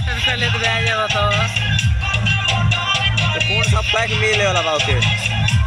8 रुपया ले तो ब्याज बताओ। तो कौन सा पैक मिले वाला बा ओके?